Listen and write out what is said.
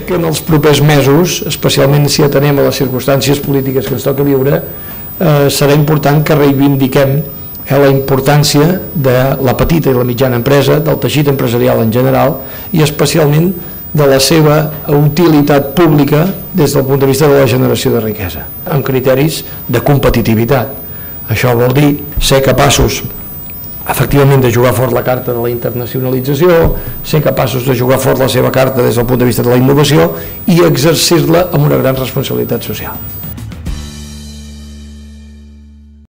que en els propers mesos, especialment si atenem a les circumstàncies polítiques que ens toca viure, serà important que reivindiquem la importància de la petita i la mitjana empresa, del teixit empresarial en general i especialment de la seva utilitat pública des del punt de vista de la generació de riquesa, amb criteris de competitivitat. Això vol dir ser capaços efectivament de jugar fort la carta de la internacionalització, ser capaços de jugar fort la seva carta des del punt de vista de la innovació i exercir-la amb una gran responsabilitat social.